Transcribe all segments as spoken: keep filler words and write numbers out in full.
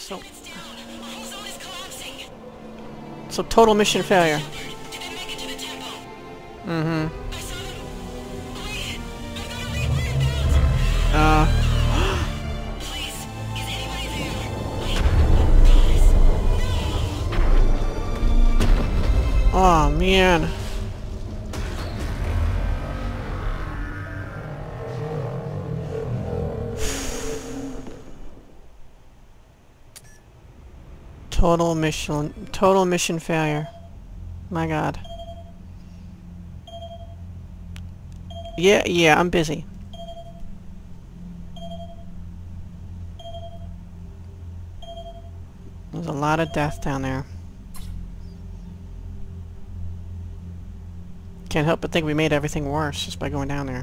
So... So total mission failure. Mm-hmm. Uh... Oh, man. Total mission, total mission failure. My God. Yeah, yeah, I'm busy. There's a lot of death down there. Can't help but think we made everything worse just by going down there.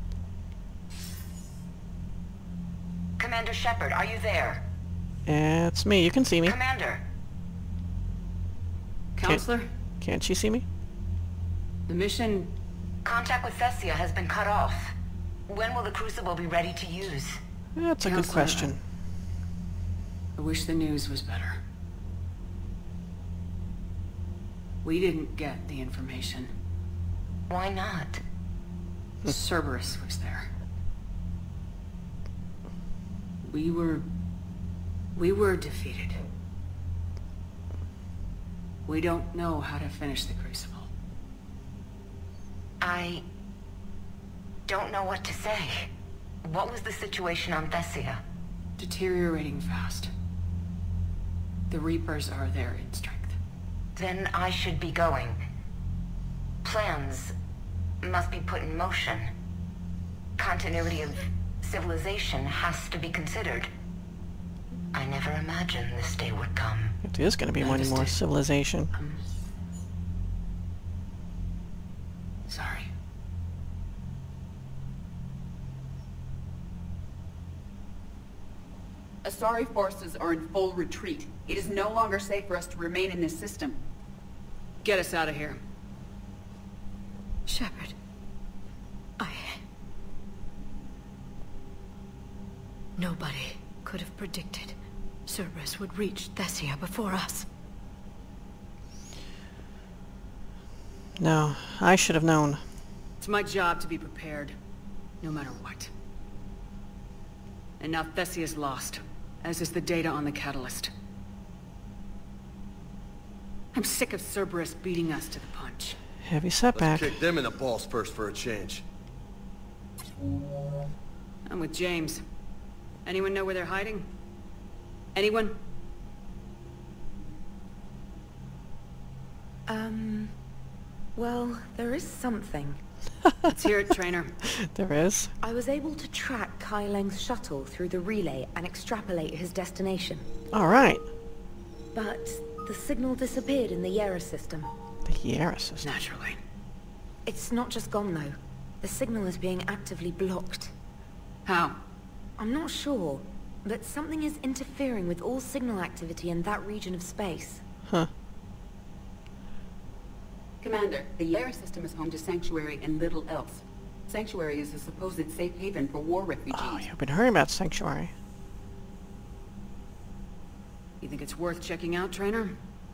Commander Shepard, are you there? It's me. You can see me. Commander. Counselor? Can't, can't she see me? The mission... Contact with Thessia has been cut off. When will the Crucible be ready to use? That's a good Counselor, question. I wish the news was better. We didn't get the information. Why not? Cerberus was there. We were... We were defeated. We don't know how to finish the Crucible. I... don't know what to say. What was the situation on Thessia? Deteriorating fast. The Reapers are there in strength. Then I should be going. Plans must be put in motion. Continuity of civilization has to be considered. I never imagined this day would come. If there's going to be one more civilization. Um, sorry. Asari forces are in full retreat. It is no longer safe for us to remain in this system. Get us out of here. Shepard, I... Nobody could have predicted Cerberus would reach Thessia before us. No, I should have known. It's my job to be prepared, no matter what. And now Thessia's lost, as is the data on the catalyst. I'm sick of Cerberus beating us to the punch. Heavy setback. Let's kick them in the balls first for a change. I'm with James. Anyone know where they're hiding? Anyone? Um... Well, there is something. Let's hear it, Traynor. There is? I was able to track Kai Leng's shuttle through the relay and extrapolate his destination. Alright. But the signal disappeared in the Yara system. The Yara system. Naturally. It's not just gone, though. The signal is being actively blocked. How? I'm not sure, but something is interfering with all signal activity in that region of space. Huh. Commander, the Yara system is home to Sanctuary and little else. Sanctuary is a supposed safe haven for war refugees. Oh, you've been hearing about Sanctuary. You think it's worth checking out, Traynor?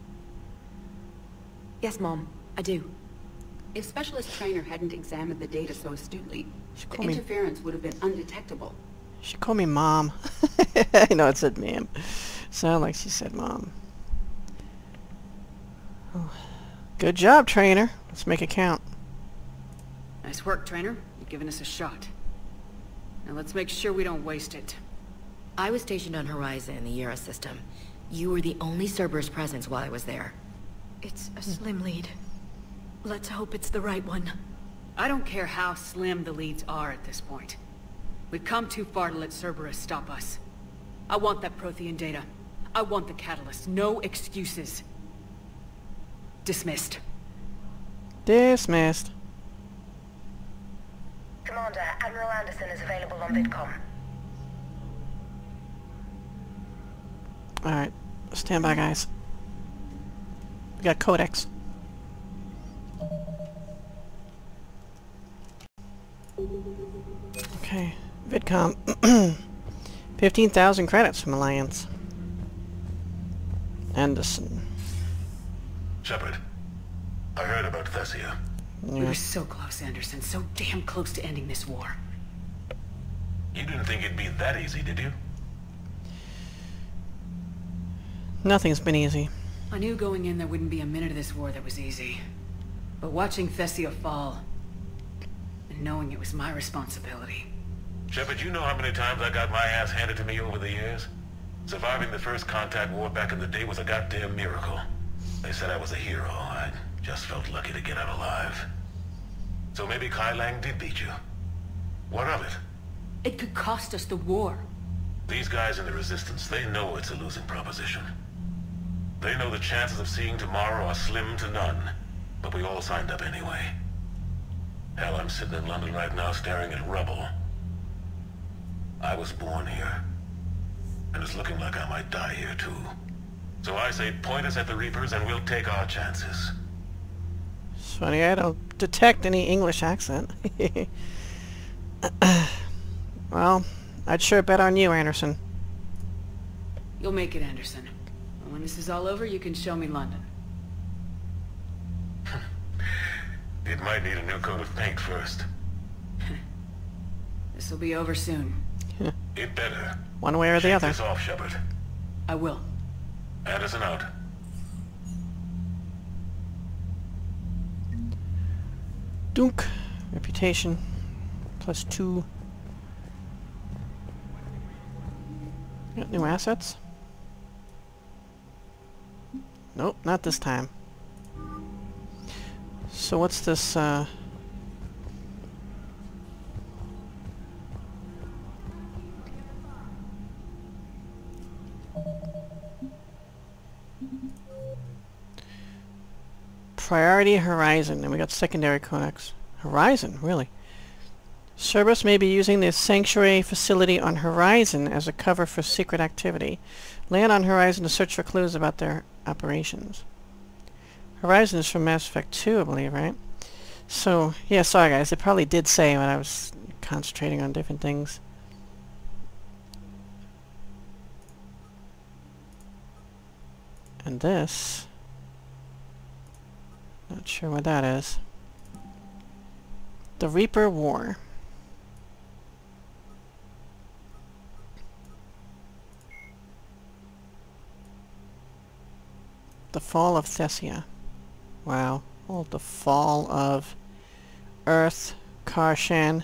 Yes, Mom, I do. If Specialist Traynor hadn't examined the data so astutely, She the called me- interference would have been undetectable. She called me Mom. I know it said ma'am. Sound like she said Mom. Oh. Good job, Traynor. Let's make it count. Nice work, Traynor. You've given us a shot. Now let's make sure we don't waste it. I was stationed on Horizon in the Yara system. You were the only Cerberus presence while I was there. It's a slim lead. Let's hope it's the right one. I don't care how slim the leads are at this point. We've come too far to let Cerberus stop us. I want that Prothean data. I want the catalyst. No excuses. Dismissed. Dismissed. Commander, Admiral Anderson is available on VidCom. Alright. Stand by, guys. We got codex. Okay. VidCom. fifteen thousand credits from Alliance. Anderson. Shepard, I heard about Thessia. We Yeah. were so close, Anderson. So damn close to ending this war. You didn't think it'd be that easy, did you? Nothing's been easy. I knew going in there wouldn't be a minute of this war that was easy. But watching Thessia fall, and knowing it was my responsibility. Shepard, you know how many times I got my ass handed to me over the years? Surviving the first contact war back in the day was a goddamn miracle. They said I was a hero. I just felt lucky to get out alive. So maybe Kai Lang did beat you. What of it? It could cost us the war. These guys in the Resistance, they know it's a losing proposition. They know the chances of seeing tomorrow are slim to none. But we all signed up anyway. Hell, I'm sitting in London right now staring at rubble. I was born here. And it's looking like I might die here too. So I say point us at the Reapers and we'll take our chances. It's funny, I don't detect any English accent. Well, I'd sure bet on you, Anderson. You'll make it, Anderson. And when this is all over, you can show me London. It might need a new coat of paint first. This'll be over soon. It better. One way or the Shake other. this off, Shepard. I will. Anderson out. Dunk. Reputation. Plus two. Got new assets? Nope, not this time. So what's this, uh... Priority Horizon, and we got secondary codex. Horizon, really? Cerberus may be using the sanctuary facility on Horizon as a cover for secret activity. Land on Horizon to search for clues about their operations. Horizon is from Mass Effect two, I believe, right? So, yeah, sorry guys, it probably did say when I was concentrating on different things. And this... Not sure what that is. The Reaper War. The Fall of Thessia. Wow. Oh, the fall of Earth, Karshan,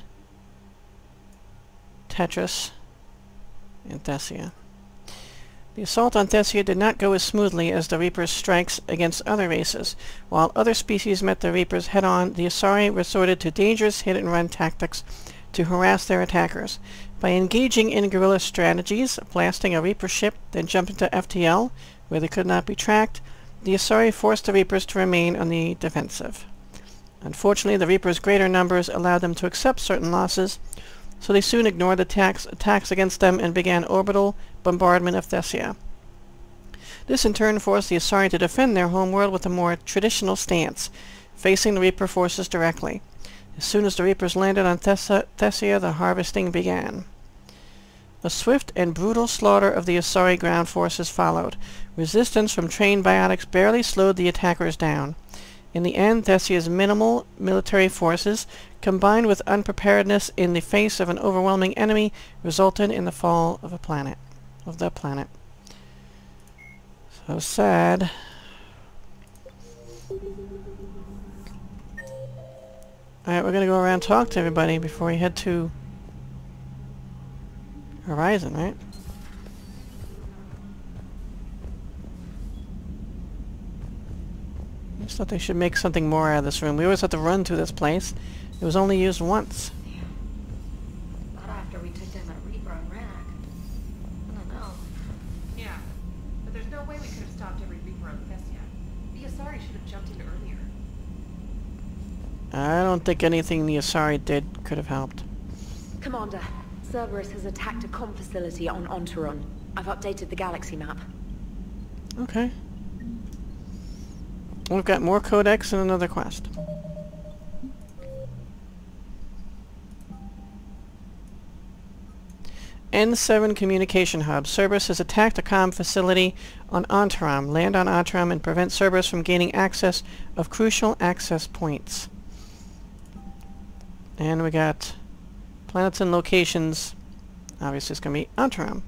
Tetris, and Thessia. The assault on Thessia did not go as smoothly as the Reapers' strikes against other races. While other species met the Reapers head-on, the Asari resorted to dangerous hit-and-run tactics to harass their attackers. By engaging in guerrilla strategies, blasting a Reaper ship, then jumping to F T L, where they could not be tracked, the Asari forced the Reapers to remain on the defensive. Unfortunately, the Reapers' greater numbers allowed them to accept certain losses, so they soon ignored the attacks, attacks against them and began orbital bombardment of Thessia. This in turn forced the Asari to defend their homeworld with a more traditional stance, facing the Reaper forces directly. As soon as the Reapers landed on Thessia, Thessia the harvesting began. A swift and brutal slaughter of the Asari ground forces followed. Resistance from trained biotics barely slowed the attackers down. In the end, Thessia's minimal military forces, combined with unpreparedness in the face of an overwhelming enemy, resulted in the fall of a planet, of the planet. So sad. Alright, we're gonna go around and talk to everybody before we head to Horizon, right? I just thought they should make something more out of this room. We always have to run to this place. It was only used once. Yeah. Not after we took down that Reaper on Rack. I don't know. Yeah, but there's no way we could have stopped every Reaper on Thessia. The Asari should have jumped in earlier. I don't think anything the Asari did could have helped. Commander, Cerberus has attacked a comm facility on Ontaron. I've updated the galaxy map. Okay. We've got more codex and another quest. N seven Communication Hub. Cerberus has attacked a comm facility on Antaram. Land on Antaram and prevent Cerberus from gaining access of crucial access points. And we got planets and locations. Obviously it's going to be Antaram.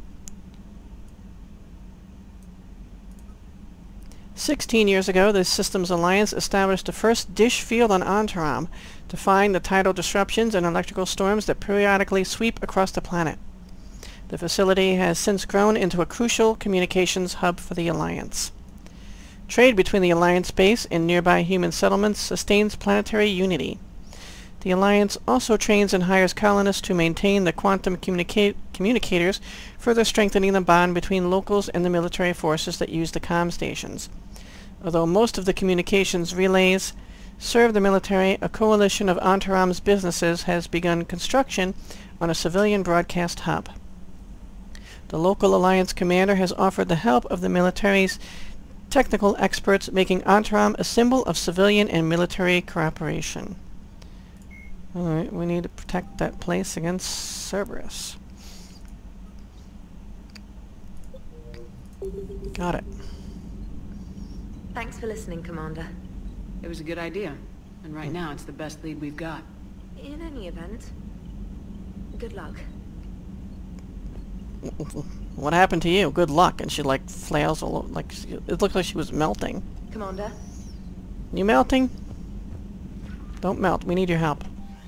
Sixteen years ago, the Systems Alliance established the first dish field on Antaram to find the tidal disruptions and electrical storms that periodically sweep across the planet. The facility has since grown into a crucial communications hub for the Alliance. Trade between the Alliance base and nearby human settlements sustains planetary unity. The Alliance also trains and hires colonists to maintain the quantum communica communicators, further strengthening the bond between locals and the military forces that use the comm stations. Although most of the communications relays serve the military, a coalition of Antaram's businesses has begun construction on a civilian broadcast hub. The local Alliance commander has offered the help of the military's technical experts, making Antaram a symbol of civilian and military cooperation. Alright, we need to protect that place against Cerberus. Got it. Thanks for listening, Commander. It was a good idea. And right now, it's the best lead we've got. In any event, good luck. What happened to you? Good luck. And she like flails all over, like she, it looked like she was melting. Commander? You melting? Don't melt. We need your help.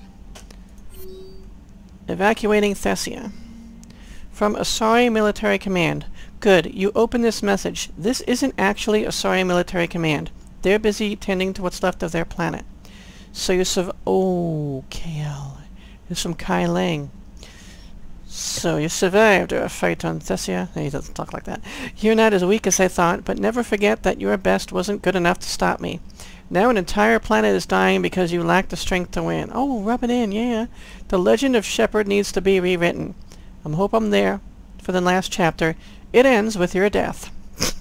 Evacuating Thessia. From Asari Military Command. Good. You open this message. This isn't actually Asari Military Command. They're busy tending to what's left of their planet. So you surv- Oh, K L. It's from Kai Lang. So you survived a fight on Thessia. He doesn't talk like that. You're not as weak as I thought, but never forget that your best wasn't good enough to stop me. Now an entire planet is dying because you lack the strength to win. Oh, rub it in, yeah. The legend of Shepard needs to be rewritten. I hope I'm there for the last chapter. It ends with your death.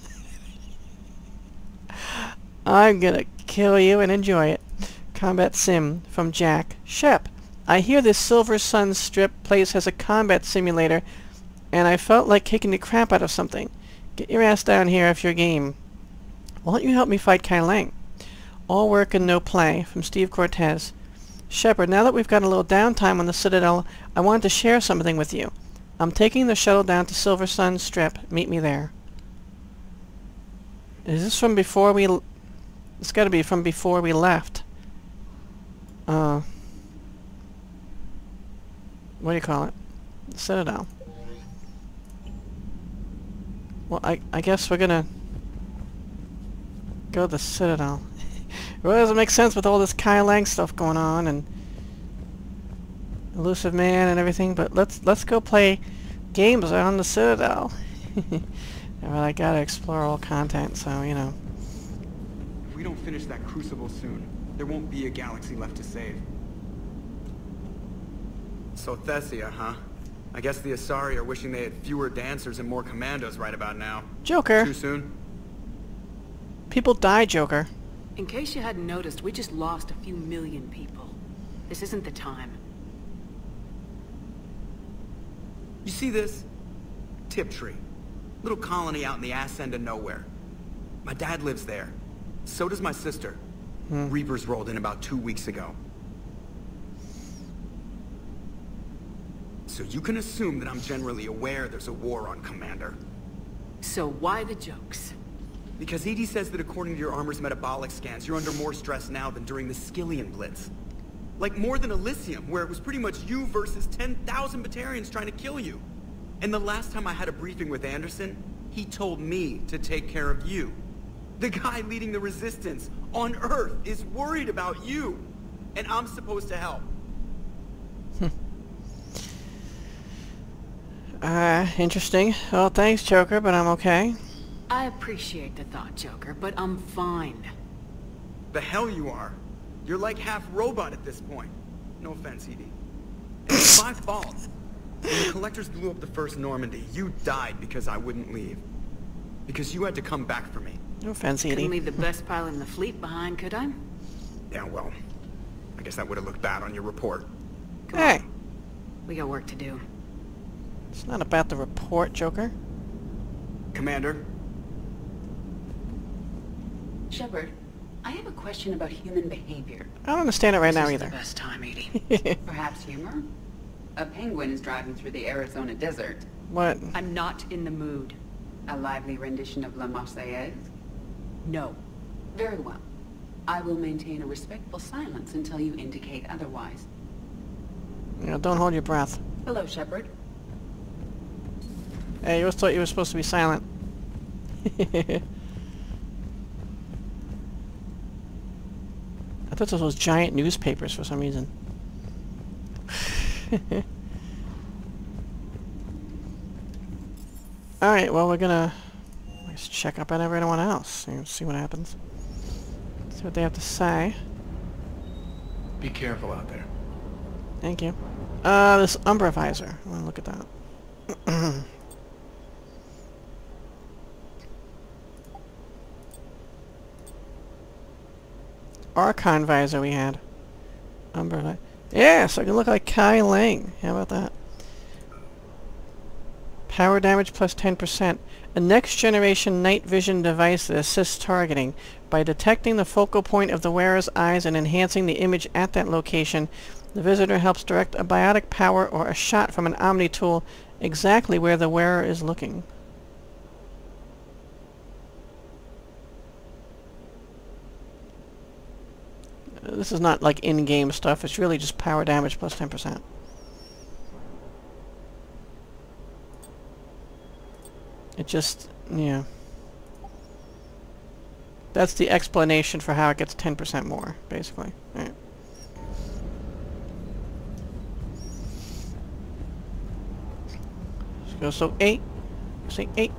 I'm gonna kill you and enjoy it. Combat Sim from Jack. Shep, I hear this Silver Sun Strip place has a combat simulator, and I felt like kicking the crap out of something. Get your ass down here if you're game. Why don't you help me fight Kai Lang? All work and no play, from Steve Cortez. Shepard, now that we've got a little downtime on the Citadel, I wanted to share something with you. I'm taking the shuttle down to Silver Sun Strip. Meet me there. Is this from before we... L it's gotta be from before we left. Uh... What do you call it? Citadel. Well, I, I guess we're gonna... go to the Citadel. It really doesn't make sense with all this Kai Lang stuff going on and Elusive Man and everything, but let's let's go play games on the Citadel. Well, I gotta explore all content, so you know. If we don't finish that crucible soon, there won't be a galaxy left to save. So Thessia, huh? I guess the Asari are wishing they had fewer dancers and more commandos right about now. Joker. Too soon? People die, Joker. In case you hadn't noticed, we just lost a few million people. This isn't the time. You see this? Tiptree. Little colony out in the ass end of nowhere. My dad lives there. So does my sister. Hmm. Reapers rolled in about two weeks ago. So you can assume that I'm generally aware there's a war on, Commander. So why the jokes? Because Edie says that according to your armor's metabolic scans, you're under more stress now than during the Skillian Blitz. Like more than Elysium, where it was pretty much you versus ten thousand Batarians trying to kill you. And the last time I had a briefing with Anderson, he told me to take care of you. The guy leading the resistance on Earth is worried about you. And I'm supposed to help. uh, interesting. Well, thanks, Joker, but I'm okay. I appreciate the thought, Joker, but I'm fine. The hell you are. You're like half robot at this point. No offense, Edie. And it's my fault. When the Collectors blew up the first Normandy, you died because I wouldn't leave. Because you had to come back for me. No offense, Edie. Couldn't leave the best pilot in the fleet behind, could I? Yeah, well, I guess that would have looked bad on your report. Come Hey! on. We got work to do. It's not about the report, Joker. Commander? Shepard, I have a question about human behavior. I don't understand it right now This is either. the best time, Edie. Perhaps humor? A penguin is driving through the Arizona desert. What? I'm not in the mood. A lively rendition of La Marseillaise? No. Very well. I will maintain a respectful silence until you indicate otherwise. You know, don't hold your breath. Hello, Shepard. Hey, you always thought you were supposed to be silent. I thought those was giant newspapers for some reason. Alright, well, we're gonna let's check up on everyone else and see what happens. See what they have to say. Be careful out there. Thank you. Uh, this Umbra visor. I want to look at that. Archon visor we had. Umbra visor. Yeah, so I can look like Kai Lang. How about that? Power damage plus ten percent. A next-generation night vision device that assists targeting. By detecting the focal point of the wearer's eyes and enhancing the image at that location, the visitor helps direct a biotic power or a shot from an Omni tool exactly where the wearer is looking. Uh, this is not like in-game stuff, it's really just power damage plus ten percent. It just, yeah. That's the explanation for how it gets ten percent more, basically. All right. Let's go, so eight. Say eight.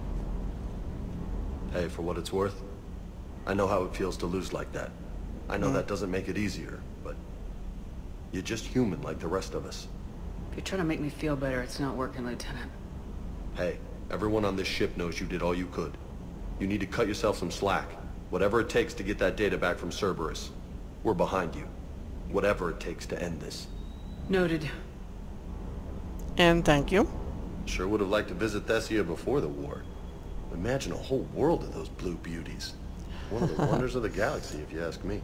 Hey, for what it's worth, I know how it feels to lose like that. I know Mm. that doesn't make it easier, but you're just human like the rest of us. If you're trying to make me feel better, it's not working, Lieutenant. Hey, everyone on this ship knows you did all you could. You need to cut yourself some slack. Whatever it takes to get that data back from Cerberus. We're behind you. Whatever it takes to end this. Noted. And thank you. Sure would have liked to visit Thessia before the war. Imagine a whole world of those blue beauties. One of the wonders of the galaxy, if you ask me.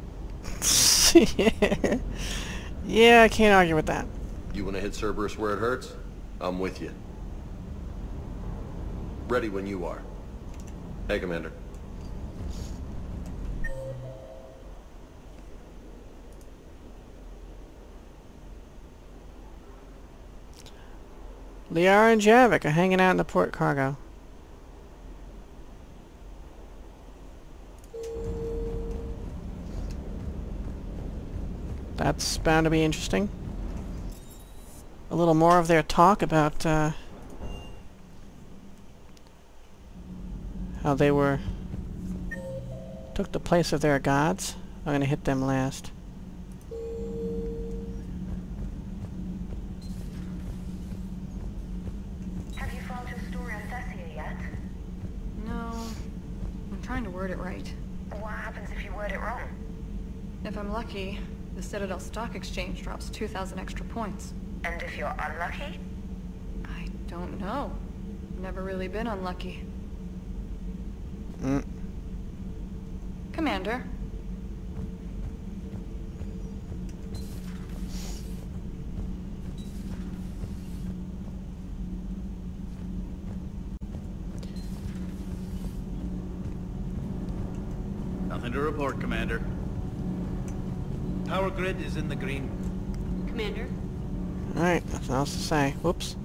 Yeah, I can't argue with that. You want to hit Cerberus where it hurts? I'm with you. Ready when you are. Hey, Commander. Liara and Javik are hanging out in the port cargo. That's bound to be interesting. A little more of their talk about uh, how they were took the place of their gods. I'm gonna hit them last. Have you filed your story on Thessia yet? No. I'm trying to word it right. What happens if you word it wrong? If I'm lucky, the Citadel Stock Exchange drops two thousand extra points. And if you're unlucky? I don't know. Never really been unlucky. Mm. Commander. Nothing to report, Commander. Power grid is in the green. Commander? Alright, nothing else to say. Whoops.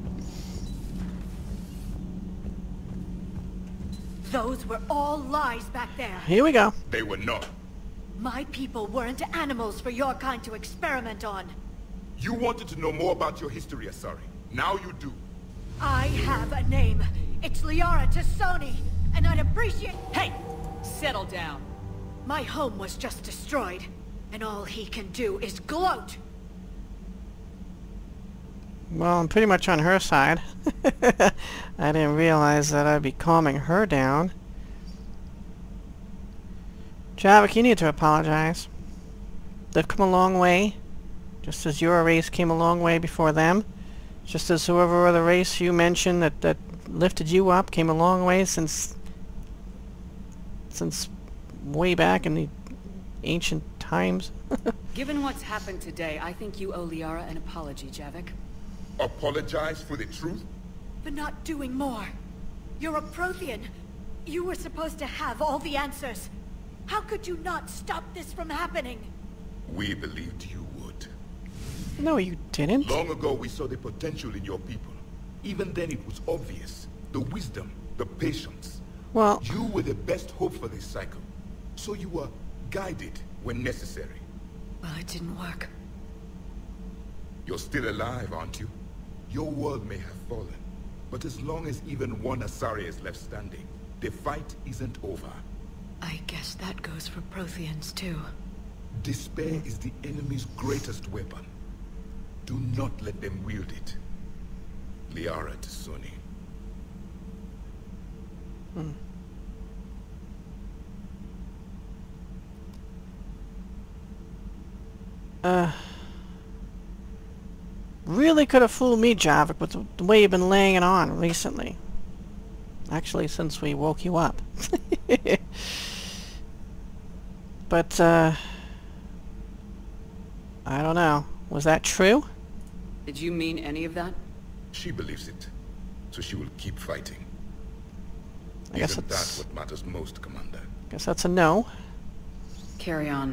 Those were all lies back there. Here we go. They were not. My people weren't animals for your kind to experiment on. You wanted to know more about your history, Asari. Now you do. I have a name. It's Liara Tassoni, and I'd appreciate... Hey! Settle down. My home was just destroyed, and all he can do is gloat. Well, I'm pretty much on her side. I didn't realize that I'd be calming her down. Javik, you need to apologize. They've come a long way, just as your race came a long way before them. Just as whoever other race you mentioned that, that lifted you up came a long way since... since way back in the ancient times. Given what's happened today, I think you owe Liara an apology, Javik. Apologize for the truth? For not doing more. You're a Prothean. You were supposed to have all the answers. How could you not stop this from happening? We believed you would. No, you didn't. Long ago we saw the potential in your people. Even then it was obvious. The wisdom, the patience. Well... You were the best hope for this cycle. So you were guided when necessary. Well, it didn't work. You're still alive, aren't you? Your world may have fallen. But as long as even one Asari is left standing, the fight isn't over. I guess that goes for Protheans, too. Despair is the enemy's greatest weapon. Do not let them wield it. Liara to Sony. Hmm. Uh... Really could have fooled me, Javik, with the, the way you've been laying it on recently. Actually, since we woke you up. But, uh... I don't know. Was that true? Did you mean any of that? She believes it, so she will keep fighting. I guess Isn't that's... that what matters most, Commander? Guess that's a no. Carry on.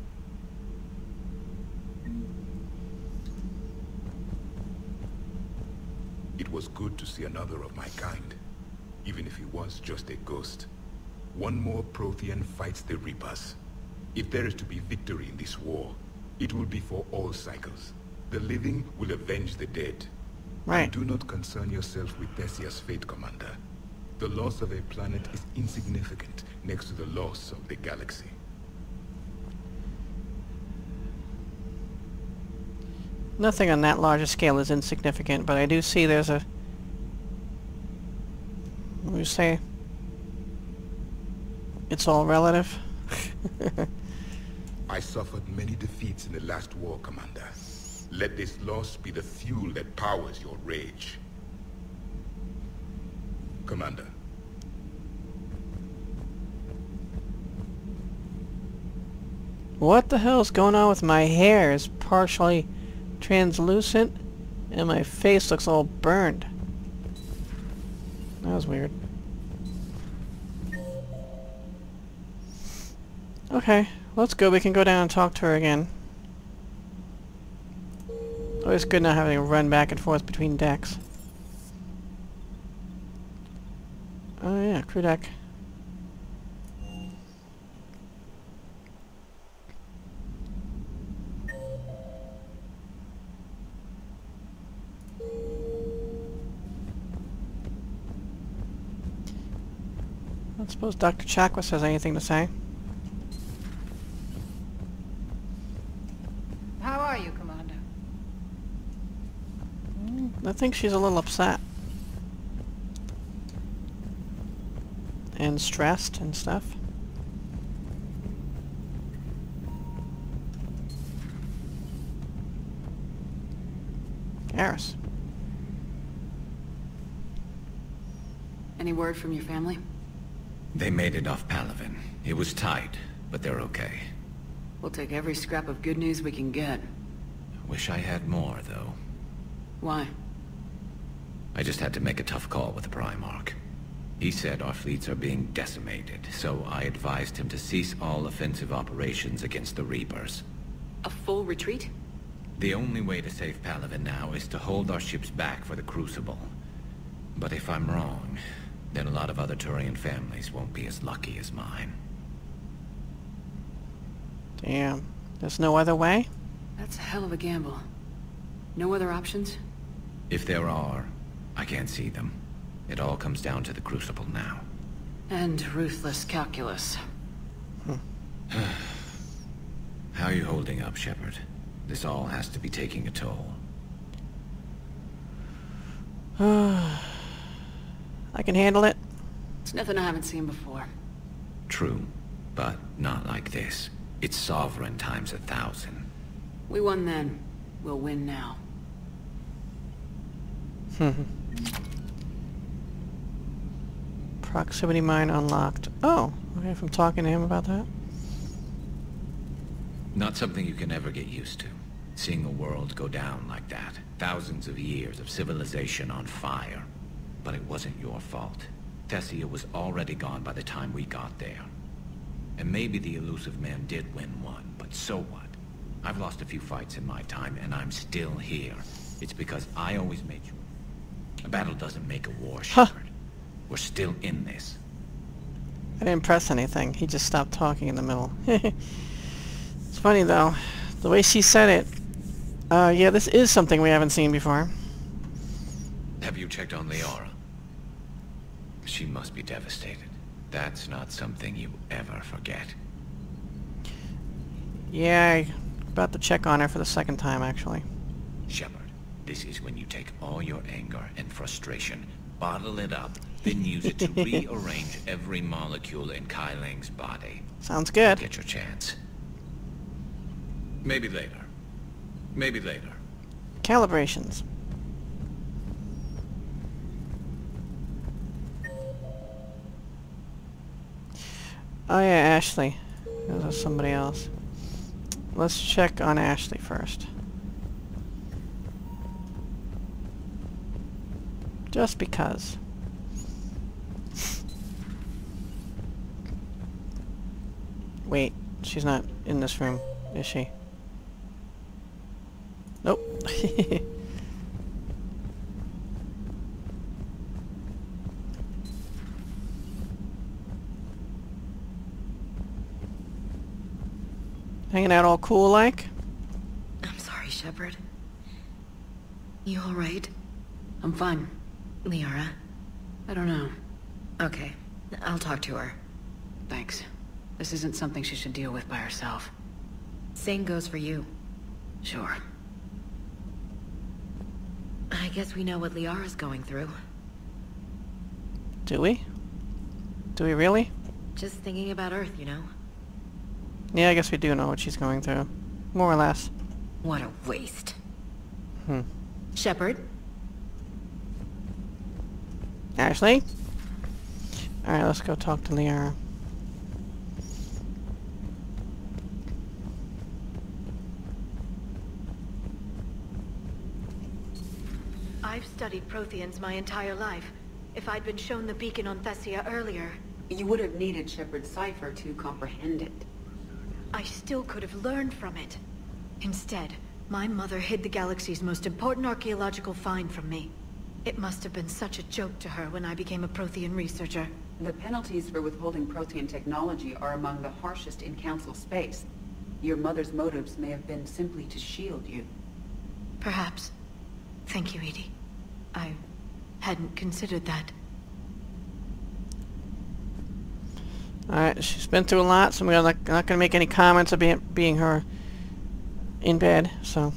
It was good to see another of my kind, even if he was just a ghost. One more Prothean fights the Reapers. If there is to be victory in this war, it will be for all cycles. The living will avenge the dead. Right. And do not concern yourself with Thessia's fate, Commander. The loss of a planet is insignificant next to the loss of the galaxy. Nothing on that large a scale is insignificant, but I do see there's a... What do you say? It's all relative. I suffered many defeats in the last war, Commander. Let this loss be the fuel that powers your rage. Commander. What the hell's going on with my hair? It's partially translucent, and my face looks all burned. That was weird. Okay, let's go. We can go down and talk to her again. Always good not having to run back and forth between decks. Oh yeah, crew deck. I don't suppose Doctor Chakwas has anything to say. How are you, Commander? Mm, I think she's a little upset. And stressed and stuff. Garrus. Any word from your family? They made it off Palaven. It was tight, but they're okay. We'll take every scrap of good news we can get. Wish I had more, though. Why? I just had to make a tough call with the Primarch. He said our fleets are being decimated, so I advised him to cease all offensive operations against the Reapers. A full retreat? The only way to save Palaven now is to hold our ships back for the Crucible. But if I'm wrong, then a lot of other Turian families won't be as lucky as mine. Damn. There's no other way? That's a hell of a gamble. No other options? If there are, I can't see them. It all comes down to the Crucible now. And ruthless calculus. How are you holding up, Shepard? This all has to be taking a toll. I can handle it. It's nothing I haven't seen before. True, but not like this. It's sovereign times a thousand. We won then. We'll win now. Proximity mine unlocked. Oh, okay, if I'm talking to him about that. Not something you can ever get used to. Seeing a world go down like that. Thousands of years of civilization on fire. But it wasn't your fault. Thessia was already gone by the time we got there. And maybe the elusive man did win one, but so what? I've lost a few fights in my time, and I'm still here. It's because I always made sure. A battle doesn't make a war, Shepard. Huh. We're still in this. I didn't press anything. He just stopped talking in the middle. It's funny, though. The way she said it. Uh, yeah, this is something we haven't seen before. Have you checked on Liara? She must be devastated. That's not something you ever forget. Yeah, I'm about to check on her for the second time, actually. Shepard, this is when you take all your anger and frustration, bottle it up, then use it to rearrange every molecule in Kai Ling's body. Sounds good. Get your chance. Maybe later. Maybe later. Calibrations. Oh yeah, Ashley. This is somebody else. Let's check on Ashley first. Just because. Wait, she's not in this room, is she? Nope. Hanging out all cool like? I'm sorry, Shepard. You alright? I'm fine. Liara? I don't know. Okay, I'll talk to her. Thanks. This isn't something she should deal with by herself. Same goes for you. Sure. I guess we know what Liara's going through. Do we? Do we really? Just thinking about Earth, you know? Yeah, I guess we do know what she's going through. More or less. What a waste. Hmm. Shepard? Ashley? Alright, let's go talk to Liara. I've studied Protheans my entire life. If I'd been shown the beacon on Thessia earlier... You would have needed Shepard's cipher to comprehend it. I still could have learned from it. Instead, my mother hid the galaxy's most important archaeological find from me. It must have been such a joke to her when I became a Prothean researcher. The penalties for withholding Prothean technology are among the harshest in Council space. Your mother's motives may have been simply to shield you. Perhaps. Thank you, Edie. I hadn't considered that. Alright, she's been through a lot, so we're not, not going to make any comments about being, being her in bed, so...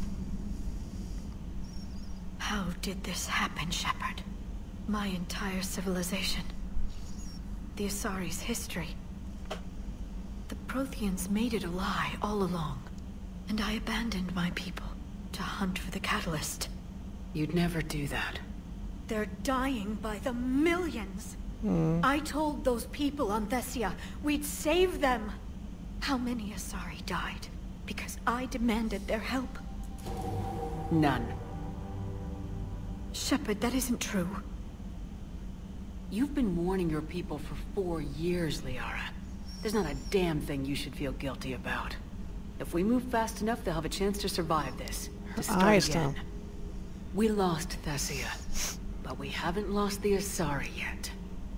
How did this happen, Shepard? My entire civilization. The Asari's history. The Protheans made it a lie all along, and I abandoned my people to hunt for the catalyst. You'd never do that. They're dying by the millions. Mm. I told those people on Thessia we'd save them. How many Asari died because I demanded their help? None. Shepard, that isn't true. You've been warning your people for four years, Liara. There's not a damn thing you should feel guilty about. If we move fast enough, they'll have a chance to survive this. Her to start eyes again. don't. We lost Thessia, but we haven't lost the Asari yet.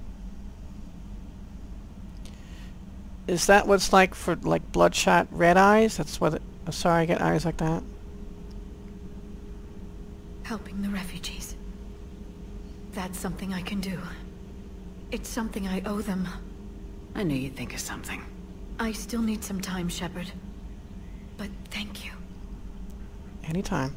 Is that what's like for, like, bloodshot red eyes? That's what it, Asari get eyes like that? Helping the refugees. That's something I can do. It's something I owe them. I knew you'd think of something. I still need some time, Shepard. But thank you. Anytime.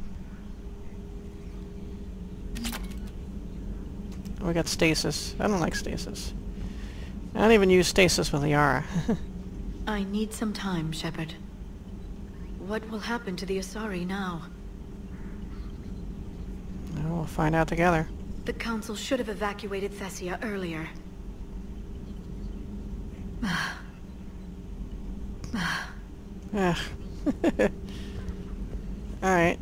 We got stasis. I don't like stasis. I don't even use stasis with Liara. I need some time, Shepard. What will happen to the Asari now? What will We'll find out together. The Council should have evacuated Thessia earlier. Ugh. Alright.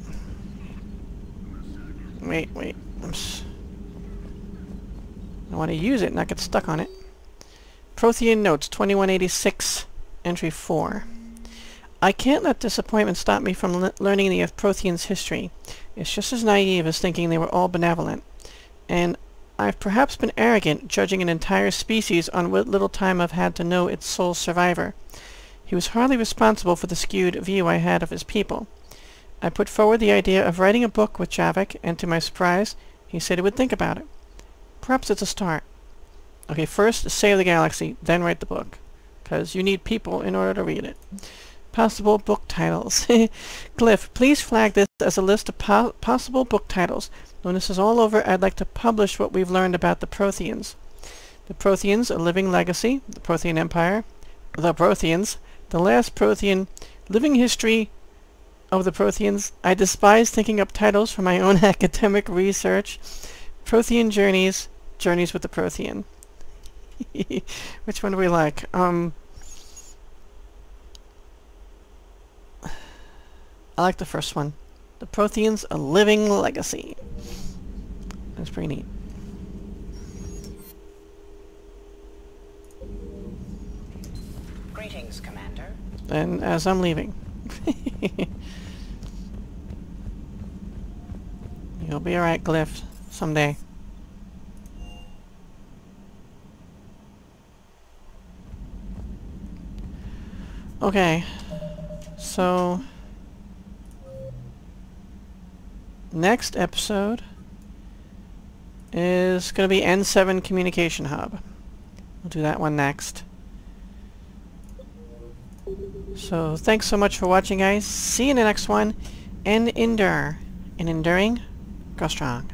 Wait, wait. I'm s I want to use it, not get stuck on it. Prothean Notes, twenty-one eighty-six, Entry four. I can't let disappointment stop me from le learning the Protheans' history. It's just as naive as thinking they were all benevolent. And I've perhaps been arrogant, judging an entire species on what little time I've had to know its sole survivor. He was hardly responsible for the skewed view I had of his people. I put forward the idea of writing a book with Javik, and to my surprise, he said he would think about it. Perhaps it's a start. Okay, first save the galaxy, then write the book. Because you need people in order to read it. Possible book titles. Glyph, please flag this as a list of po possible book titles. When this is all over, I'd like to publish what we've learned about the Protheans. The Protheans, A Living Legacy, The Prothean Empire, The Protheans, The Last Prothean, Living History of the Protheans. I despise thinking up titles for my own academic research. Prothean Journeys, Journeys with the Prothean. Which one do we like? Um... I like the first one. The Protheans, A Living Legacy. That's pretty neat. Greetings, Commander. And as I'm leaving. You'll be alright, Glyph. Someday. Okay. So... next episode is going to be N seven Communication Hub. We'll do that one next. So thanks so much for watching, guys. See you in the next one. And endure. And enduring, go strong.